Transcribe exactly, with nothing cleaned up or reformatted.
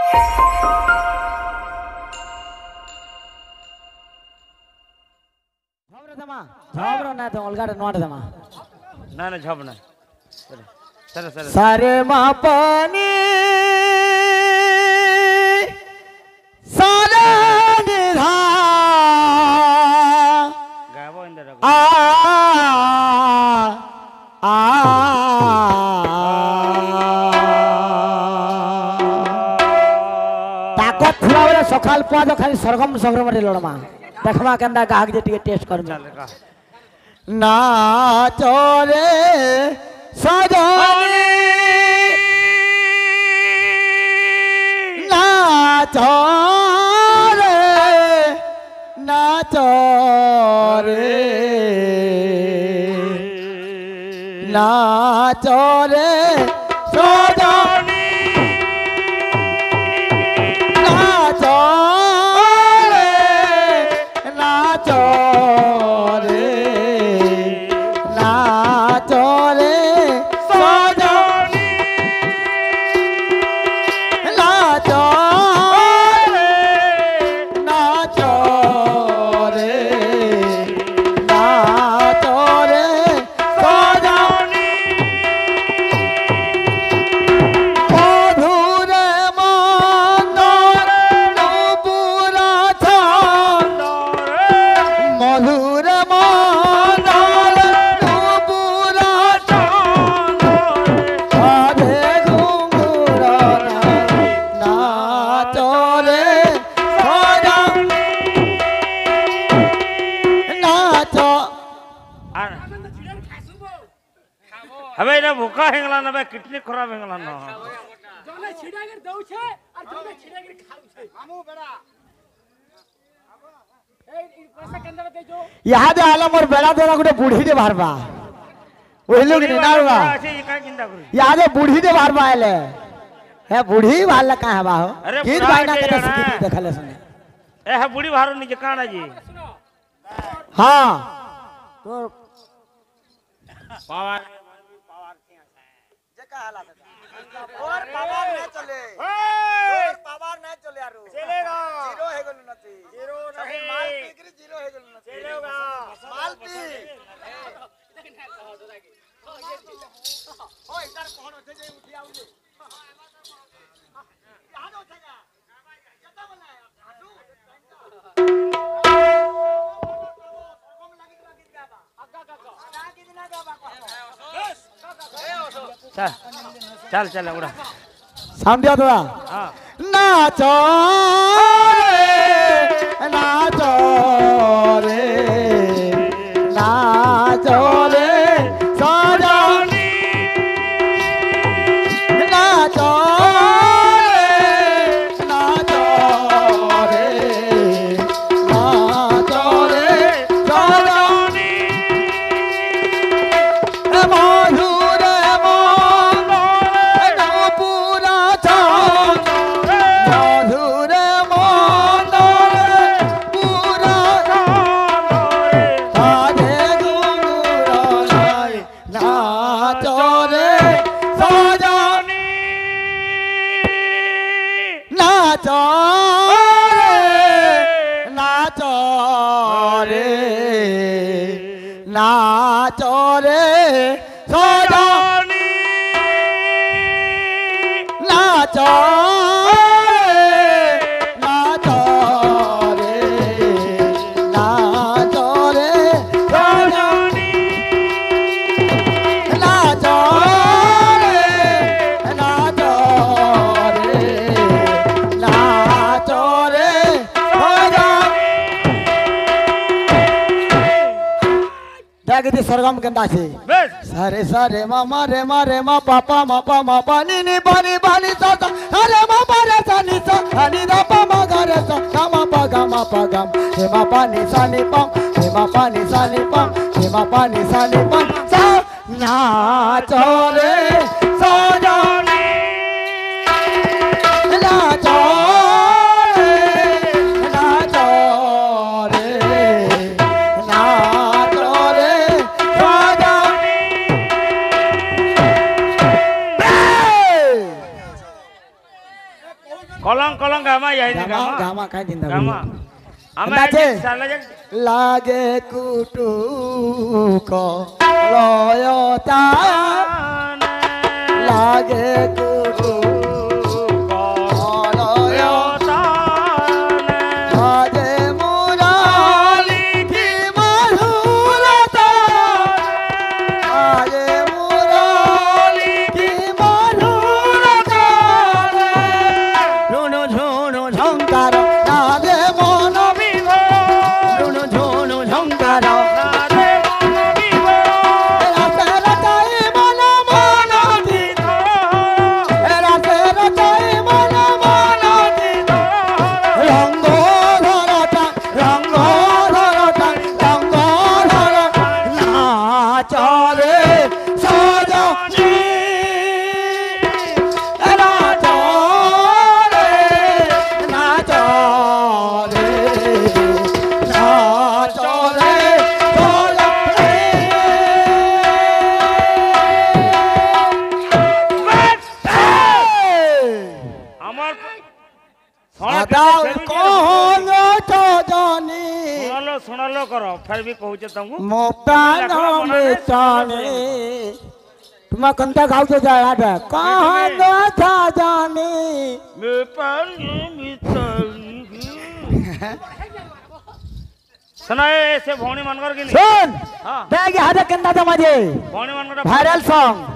झबरो ना तो अलगा नोट दमा ना ना झब ना चलो चलो सारे मां पानी सारे निधा गावो इंदर आ आ ताकत थुला बेले सकाल पाँच खाली सरगम संग्रम रे लड़मा देखमा केंदा गाहक जे टिके टेस्ट कर चल का नाचो रे सजनी नाचो रे नाचो रे नाचो रे सजनी नाचो अबे ना भूखा हेंगला ना बे कितनी खराब हेंगला ना जोने छिड़ागर दउ छे और जोने छिड़ागर खाउ छे मामू बेड़ा ए पैसा केंद्र दे जो यहां दे आलम और बेड़ा देला गुटे बूढ़ी दे बारबा ओइ लोग ने नारवा ऐसे ये का किंदा करी यहां दे बूढ़ी दे बारबा आले हे बूढ़ी वाला का है बाहो गीत गाना के सुनी देखले सुने ए है बूढ़ी भारो नी जे काना जी हां तो पावर और पावर ना चले और पावर ना चले यार चलेगा जीरो है गलो नती जीरो नहीं माल पीकरी जीरो है गलो नती चलेगा माल पी ओए इधर कौन उठे जे उठी आउ जे यहां तो उठेगा जता बना है आदू कम लगी लगी जाबा अग्गा का आगा कितना जाबा चल चल चल उड़ा साउंड दिया दादा हां नाचो रे नाचो रे नाचो रे सजनी नाचो रे नाचो रे नाचो रे सजनी मधुर नाचो रे सजनी नाचो नाचो रे नाचो रे सजनी नाचो रे नाचो रे नाचो रे देख सरगम केंदा छे सारे सारे मामा रे मा रे मा पापा मा पा मा पा नी नी पा नी पा नी सा सा अरे मा पा रे सा नी सा नी दा पा मा गा रे सा गा मा पा गा मा पा गा हे मा पा नी सा नी पा हे मा पा नी सा नी पा हे मा पा नी सा नी पा सा नाचो रे सजनी नाचो रे नाचो रे नाचो रे कलंग कलंग गामा यही नहीं गामा गामा गामा काय दिंदा गामा हमें नाचे। आज साला जग लागे कुटू को लयता लागे कुटू को लयता लागे मुराली की मधुरता लागे मुराली की मधुरता झुनु झुनु झंकार लागे मन झुनु झुनु झंकार सुनालो सुनालो करो फिर भी कहूचे तुमको मो प्राण में जाने तुम्हा कंता गावतो जाळाटा कहान था जाने मैं पानी मिताली सुनाए ऐसे भोणी मनकर की नहीं सुन हाँ देगे हादा कंदा माझे भोणी मनकर व्हायरल सॉन्ग